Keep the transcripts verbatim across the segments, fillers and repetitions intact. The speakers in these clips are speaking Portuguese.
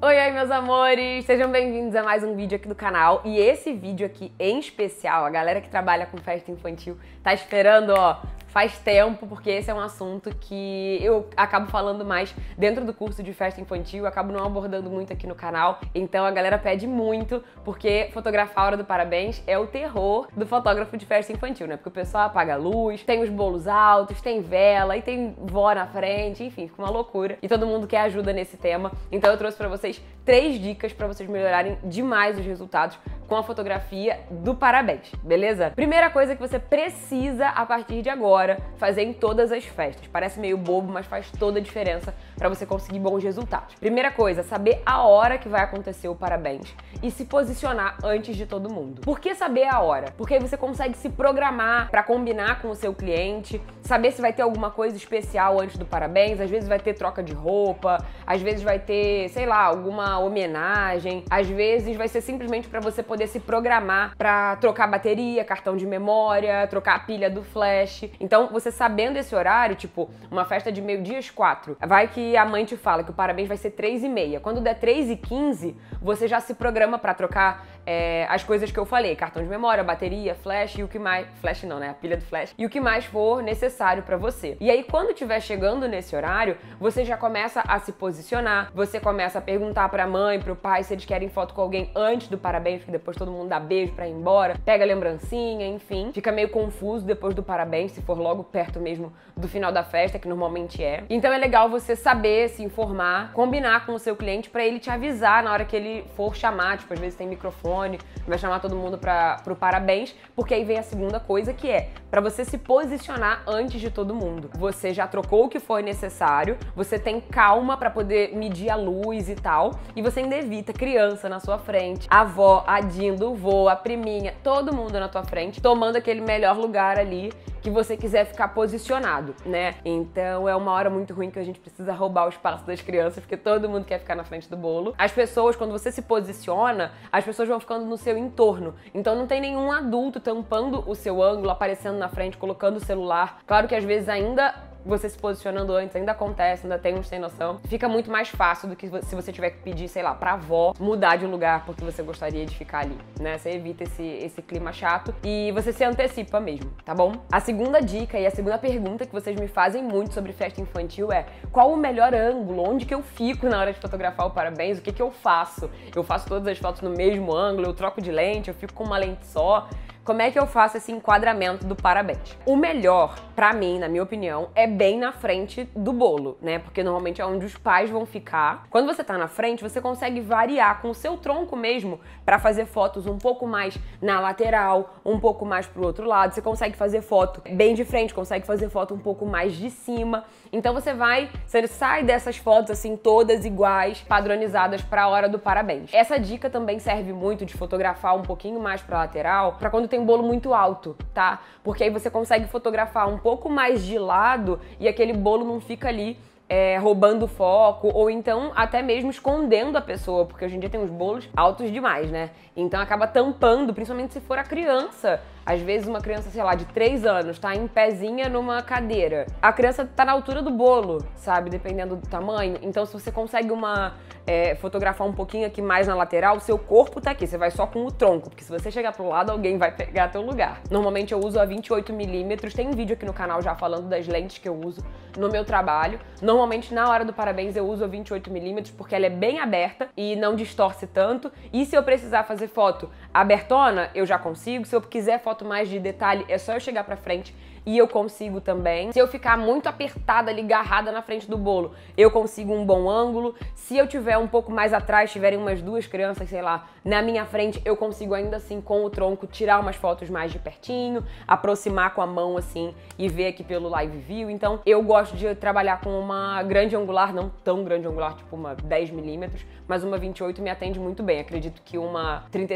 Oi, oi, meus amores! Sejam bem-vindos a mais um vídeo aqui do canal. E esse vídeo aqui, em especial, a galera que trabalha com festa infantil tá esperando, ó, faz tempo, porque esse é um assunto que eu acabo falando mais dentro do curso de festa infantil, eu acabo não abordando muito aqui no canal, então a galera pede muito, porque fotografar a hora do parabéns é o terror do fotógrafo de festa infantil, né? Porque o pessoal apaga a luz, tem os bolos altos, tem vela, e tem vó na frente, enfim, fica uma loucura. E todo mundo quer ajuda nesse tema, então eu trouxe pra vocês três dicas pra vocês melhorarem demais os resultados com a fotografia do parabéns, beleza? Primeira coisa que você precisa, a partir de agora, fazer em todas as festas. Parece meio bobo, mas faz toda a diferença para você conseguir bons resultados. Primeira coisa, saber a hora que vai acontecer o parabéns e se posicionar antes de todo mundo. Por que saber a hora? Porque aí você consegue se programar para combinar com o seu cliente, saber se vai ter alguma coisa especial antes do parabéns, às vezes vai ter troca de roupa, às vezes vai ter, sei lá, alguma homenagem, às vezes vai ser simplesmente para você poder se programar para trocar bateria, cartão de memória, trocar a pilha do flash. Então, você sabendo esse horário, tipo, uma festa de meio-dia às quatro, vai que a mãe te fala que o parabéns vai ser três e meia. Quando der três e quinze, você já se programa para trocar é, as coisas que eu falei, cartão de memória, bateria, flash e o que mais... Flash não, né? A pilha do flash. E o que mais for necessário para você. E aí, quando estiver chegando nesse horário, você já começa a se posicionar, você começa a perguntar pra mãe, pro pai, se eles querem foto com alguém antes do parabéns, porque depois todo mundo dá beijo pra ir embora, pega lembrancinha, enfim. Fica meio confuso depois do parabéns, se for logo perto mesmo do final da festa, que normalmente é. Então é legal você saber, se informar, combinar com o seu cliente pra ele te avisar na hora que ele for chamar, tipo, às vezes tem microfone, vai chamar todo mundo pra, pro parabéns, porque aí vem a segunda coisa, que é pra você se posicionar antes de todo mundo. Você já trocou o que for necessário, você tem calma pra poder medir a luz e tal, e você ainda evita criança na sua frente, a avó, a Dindo, o vô, a priminha, todo mundo na tua frente, tomando aquele melhor lugar ali que você quiser ficar posicionado, né? Então é uma hora muito ruim que a gente precisa roubar o espaço das crianças, porque todo mundo quer ficar na frente do bolo. As pessoas, quando você se posiciona, as pessoas vão ficando no seu entorno. Então não tem nenhum adulto tampando o seu ângulo, aparecendo na frente, colocando o celular. Claro que às vezes ainda você se posicionando antes, ainda acontece, ainda tem uns sem noção. Fica muito mais fácil do que se você tiver que pedir, sei lá, pra avó mudar de lugar porque você gostaria de ficar ali, né? Você evita esse, esse clima chato e você se antecipa mesmo, tá bom? A segunda dica e a segunda pergunta que vocês me fazem muito sobre festa infantil é: qual o melhor ângulo? Onde que eu fico na hora de fotografar o parabéns? O que que eu faço? Eu faço todas as fotos no mesmo ângulo? Eu troco de lente? Eu fico com uma lente só? Como é que eu faço esse enquadramento do parabéns? O melhor, pra mim, na minha opinião, é bem na frente do bolo, né? Porque normalmente é onde os pais vão ficar. Quando você tá na frente, você consegue variar com o seu tronco mesmo pra fazer fotos um pouco mais na lateral, um pouco mais pro outro lado. Você consegue fazer foto bem de frente, consegue fazer foto um pouco mais de cima. Então você vai, você sai dessas fotos assim todas iguais, padronizadas pra hora do parabéns. Essa dica também serve muito de fotografar um pouquinho mais pra lateral, pra quando tem um bolo muito alto, tá? Porque aí você consegue fotografar um pouco mais de lado e aquele bolo não fica ali É, roubando foco, ou então até mesmo escondendo a pessoa, porque hoje em dia tem uns bolos altos demais, né? Então acaba tampando, principalmente se for a criança. Às vezes uma criança, sei lá, de três anos, tá em pezinha numa cadeira. A criança tá na altura do bolo, sabe? Dependendo do tamanho. Então se você consegue uma é, fotografar um pouquinho aqui mais na lateral, o seu corpo tá aqui, você vai só com o tronco, porque se você chegar pro lado, alguém vai pegar teu lugar. Normalmente eu uso a vinte e oito milímetros, tem um vídeo aqui no canal já falando das lentes que eu uso no meu trabalho. Normalmente na hora do parabéns eu uso a vinte e oito milímetros porque ela é bem aberta e não distorce tanto. E se eu precisar fazer foto abertona, eu já consigo. Se eu quiser foto mais de detalhe, é só eu chegar pra frente e eu consigo também. Se eu ficar muito apertada ali, agarrada na frente do bolo, eu consigo um bom ângulo. Se eu tiver um pouco mais atrás, tiverem umas duas crianças, sei lá, na minha frente, eu consigo ainda assim com o tronco tirar umas fotos mais de pertinho, aproximar com a mão assim e ver aqui pelo live view. Então eu gosto de trabalhar com uma grande angular, não tão grande angular, tipo uma dez milímetros, mas uma vinte e oito me atende muito bem. Acredito que uma trinta e cinco milímetros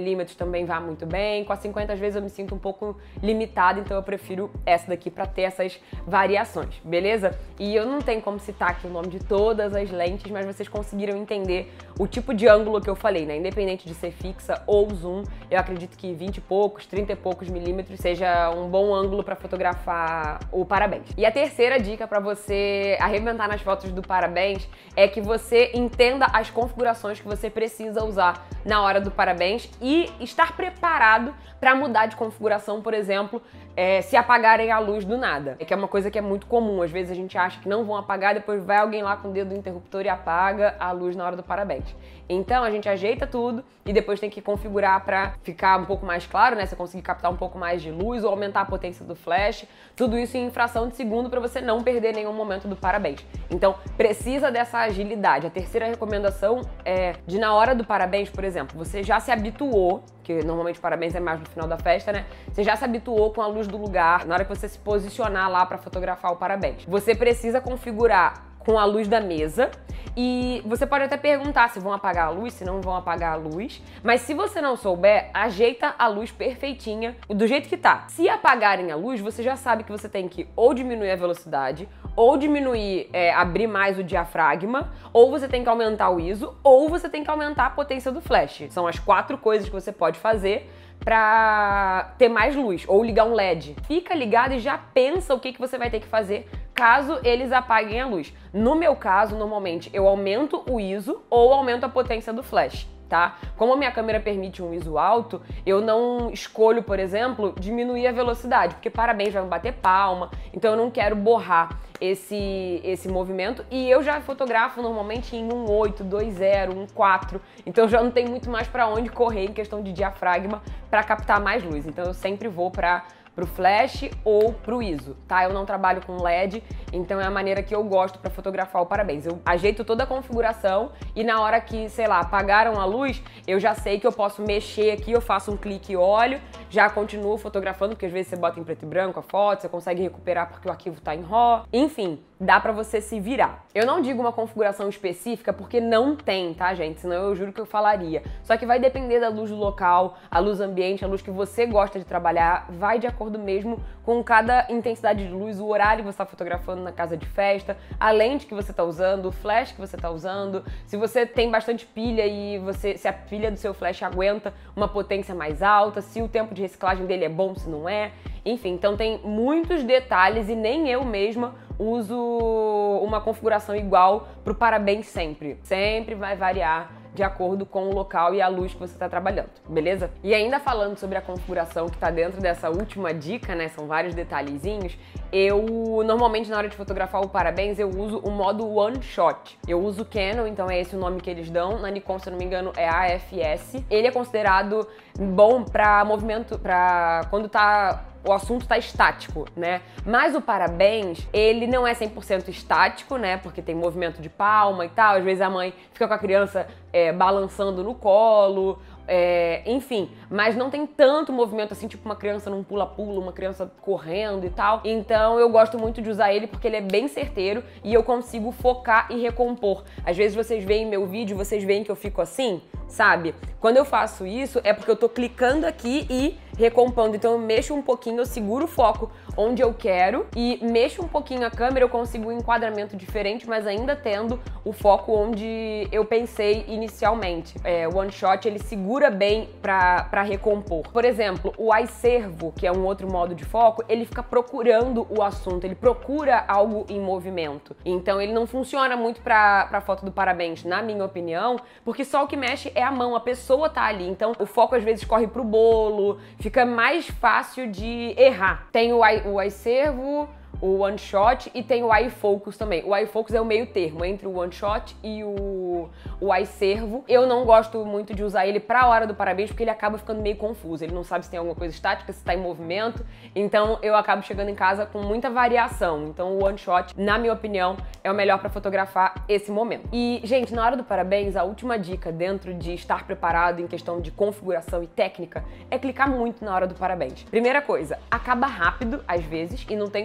milímetros também vai muito bem. Com a cinquenta, às vezes, eu me sinto um pouco limitada, então eu prefiro essa daqui pra ter essas variações, beleza? E eu não tenho como citar aqui o nome de todas as lentes, mas vocês conseguiram entender o tipo de ângulo que eu falei, né? Independente de ser fixa ou zoom, eu acredito que vinte e poucos, trinta e poucos milímetros seja um bom ângulo pra fotografar o parabéns. E a terceira dica pra você arrebentar nas fotos do parabéns é que você entenda as configurações que você precisa usar na hora do parabéns e estar preparado para mudar de configuração, por exemplo, é, se apagarem a luz do nada. É que é uma coisa que é muito comum. Às vezes a gente acha que não vão apagar, depois vai alguém lá com o dedo no interruptor e apaga a luz na hora do parabéns. Então a gente ajeita tudo e depois tem que configurar para ficar um pouco mais claro, né? Você conseguir captar um pouco mais de luz ou aumentar a potência do flash. Tudo isso em fração de segundo para você não perder nenhum momento do parabéns. Então precisa dessa agilidade. A terceira recomendação é de na hora do parabéns, por exemplo, você já se habituou, que normalmente o parabéns é mais no final da festa, né? Você já se habituou com a luz do lugar na hora que você se posicionar lá para fotografar o parabéns. Você precisa configurar com a luz da mesa e você pode até perguntar se vão apagar a luz, se não vão apagar a luz, mas se você não souber, ajeita a luz perfeitinha do jeito que tá. Se apagarem a luz, você já sabe que você tem que ou diminuir a velocidade, ou diminuir, é, abrir mais o diafragma, ou você tem que aumentar o I S O, ou você tem que aumentar a potência do flash. São as quatro coisas que você pode fazer pra ter mais luz, ou ligar um L E D. Fica ligado e já pensa o que, que você vai ter que fazer caso eles apaguem a luz. No meu caso, normalmente, eu aumento o I S O ou aumento a potência do flash, tá? Como a minha câmera permite um I S O alto, eu não escolho, por exemplo, diminuir a velocidade, porque parabéns, vai me bater palma, então eu não quero borrar esse, esse movimento, e eu já fotografo normalmente em um oito, dois zero, um quatro, então já não tem muito mais para onde correr em questão de diafragma para captar mais luz, então eu sempre vou para pro flash ou pro I S O, tá? Eu não trabalho com L E D, então é a maneira que eu gosto para fotografar o parabéns. Eu ajeito toda a configuração e na hora que, sei lá, apagaram a luz, eu já sei que eu posso mexer aqui, eu faço um clique e olho, já continuo fotografando, porque às vezes você bota em preto e branco a foto, você consegue recuperar porque o arquivo tá em RAW, enfim, dá pra você se virar. Eu não digo uma configuração específica porque não tem, tá, gente? Senão eu juro que eu falaria. Só que vai depender da luz do local, a luz ambiente, a luz que você gosta de trabalhar, vai de acordo mesmo com cada intensidade de luz, o horário que você está fotografando na casa de festa, a lente que você está usando, o flash que você está usando, se você tem bastante pilha e você, se a pilha do seu flash aguenta uma potência mais alta, se o tempo de reciclagem dele é bom, se não é, enfim, então tem muitos detalhes e nem eu mesma uso uma configuração igual pro parabéns sempre. Sempre vai variar de acordo com o local e a luz que você está trabalhando, beleza? E ainda falando sobre a configuração que está dentro dessa última dica, né, são vários detalhezinhos, eu normalmente na hora de fotografar o parabéns eu uso o modo One Shot. Eu uso Canon, então é esse o nome que eles dão, na Nikon, se eu não me engano, é A F S. Ele é considerado bom para movimento, para quando tá o assunto tá estático, né? Mas o parabéns, ele não é cem por cento estático, né? Porque tem movimento de palma e tal. Às vezes a mãe fica com a criança é, balançando no colo, é, enfim. Mas não tem tanto movimento assim, tipo uma criança num pula-pula, uma criança correndo e tal. Então eu gosto muito de usar ele porque ele é bem certeiro e eu consigo focar e recompor. Às vezes vocês veem meu vídeo, vocês veem que eu fico assim, sabe? Quando eu faço isso é porque eu tô clicando aqui e recompondo, então eu mexo um pouquinho, eu seguro o foco onde eu quero e mexo um pouquinho a câmera, eu consigo um enquadramento diferente, mas ainda tendo o foco onde eu pensei inicialmente. É, o One Shot, ele segura bem pra, pra recompor. Por exemplo, o iServo, que é um outro modo de foco, ele fica procurando o assunto, ele procura algo em movimento. Então ele não funciona muito pra, pra foto do parabéns, na minha opinião, porque só o que mexe é a mão, a pessoa tá ali, então o foco às vezes corre pro bolo, fica mais fácil de errar. Tem o, I, o iServo, o One Shot e tem o iFocus também. O iFocus é o meio termo entre o One Shot e o, o iServo. Eu não gosto muito de usar ele pra hora do parabéns porque ele acaba ficando meio confuso. Ele não sabe se tem alguma coisa estática, se tá em movimento. Então eu acabo chegando em casa com muita variação. Então o One Shot, na minha opinião, é o melhor pra fotografar esse momento. E, gente, na hora do parabéns, a última dica dentro de estar preparado em questão de configuração e técnica é clicar muito na hora do parabéns. Primeira coisa, acaba rápido às vezes e não tem como você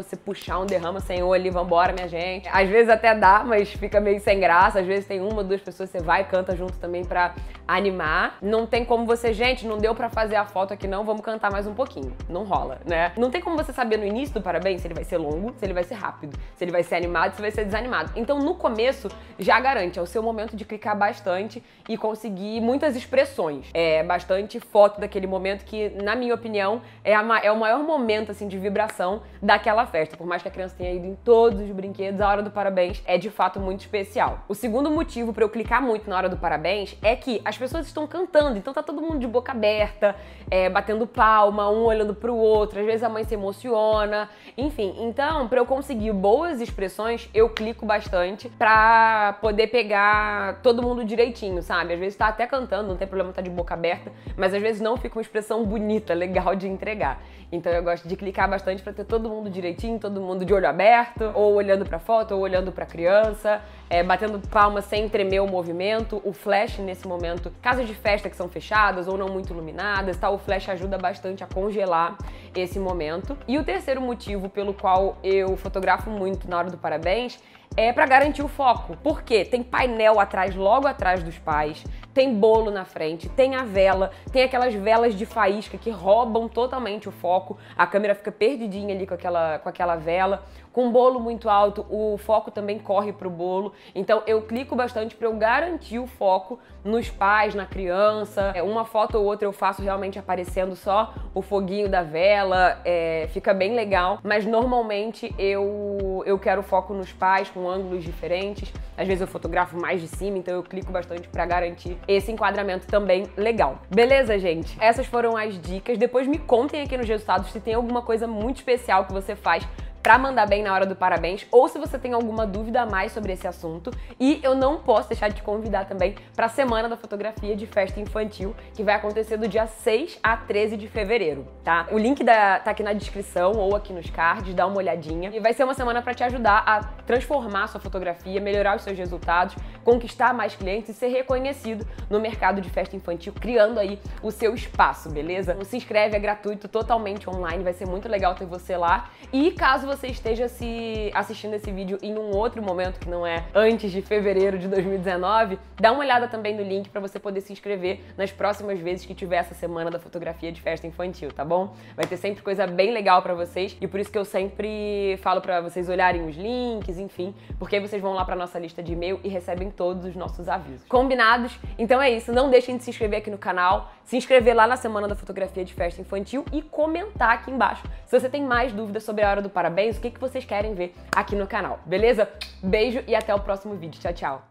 você puxar um derrama senhor ali, vambora, minha gente. Às vezes até dá, mas fica meio sem graça. Às vezes tem uma, duas pessoas, você vai e canta junto também pra animar. Não tem como você, gente, não deu pra fazer a foto aqui não, vamos cantar mais um pouquinho. Não rola, né? Não tem como você saber no início do parabéns se ele vai ser longo, se ele vai ser rápido, se ele vai ser animado, se vai ser desanimado. Então no começo já garante, é o seu momento de clicar bastante e conseguir muitas expressões. É bastante foto daquele momento que, na minha opinião, é, a, é o maior momento assim de vibração daquela festa. Por mais que a criança tenha ido em todos os brinquedos, a hora do parabéns é de fato muito especial. O segundo motivo pra eu clicar muito na hora do parabéns é que as pessoas estão cantando, então tá todo mundo de boca aberta, é, batendo palma, um olhando pro outro, às vezes a mãe se emociona, enfim. Então, pra eu conseguir boas expressões, eu clico bastante pra poder pegar todo mundo direitinho, sabe? Às vezes tá até cantando, não tem problema tá de boca aberta, mas às vezes não fica uma expressão bonita, legal de entregar. Então eu gosto de clicar bastante pra ter todo mundo direitinho, todo mundo de olho aberto, ou olhando pra foto, ou olhando pra criança, é, batendo palma sem tremer o movimento. O flash nesse momento, casas de festa que são fechadas ou não muito iluminadas, tá? O flash ajuda bastante a congelar esse momento. E o terceiro motivo pelo qual eu fotografo muito na hora do parabéns é pra garantir o foco. Por quê? Tem painel atrás, logo atrás dos pais, tem bolo na frente, tem a vela, tem aquelas velas de faísca que roubam totalmente o foco, a câmera fica perdidinha ali com aquela, com aquela vela. Com o bolo muito alto, o foco também corre pro bolo, então eu clico bastante para eu garantir o foco nos pais, na criança. Uma foto ou outra eu faço realmente aparecendo só o foguinho da vela, é, fica bem legal, mas normalmente eu, eu quero foco nos pais com ângulos diferentes. Às vezes eu fotografo mais de cima, então eu clico bastante para garantir esse enquadramento também legal. Beleza, gente? Essas foram as dicas. Depois me contem aqui nos resultados se tem alguma coisa muito especial que você faz pra mandar bem na hora do parabéns, ou se você tem alguma dúvida a mais sobre esse assunto. E eu não posso deixar de te convidar também pra Semana da Fotografia de Festa Infantil, que vai acontecer do dia seis a treze de fevereiro, tá? O link da, tá aqui na descrição ou aqui nos cards, dá uma olhadinha. E vai ser uma semana pra te ajudar a transformar a sua fotografia, melhorar os seus resultados, conquistar mais clientes e ser reconhecido no mercado de festa infantil, criando aí o seu espaço, beleza? Então, se inscreve, é gratuito, totalmente online, vai ser muito legal ter você lá. E caso você esteja se assistindo esse vídeo em um outro momento que não é antes de fevereiro de dois mil e dezenove, dá uma olhada também no link para você poder se inscrever nas próximas vezes que tiver essa semana da fotografia de festa infantil, tá bom? Vai ter sempre coisa bem legal para vocês e por isso que eu sempre falo para vocês olharem os links, enfim, porque aí vocês vão lá para nossa lista de e-mail e recebem todos os nossos avisos. Combinados? Então é isso, não deixem de se inscrever aqui no canal, se inscrever lá na Semana da Fotografia de Festa Infantil e comentar aqui embaixo se você tem mais dúvidas sobre a hora do parabéns, o que, que vocês querem ver aqui no canal, beleza? Beijo e até o próximo vídeo. Tchau, tchau!